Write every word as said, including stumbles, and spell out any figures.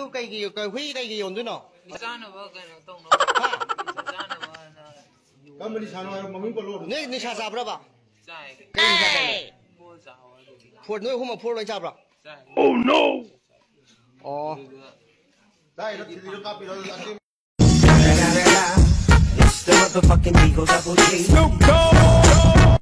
cây gì cây huy cây gì ổn thế nào? Nè nè sao sao bro? Cây phun nuôi không mà phun lên sao bro? Oh no! Oh. Đây nó thì nó copy nó It's the motherfucking Eagle Double G. Snoop Dogg.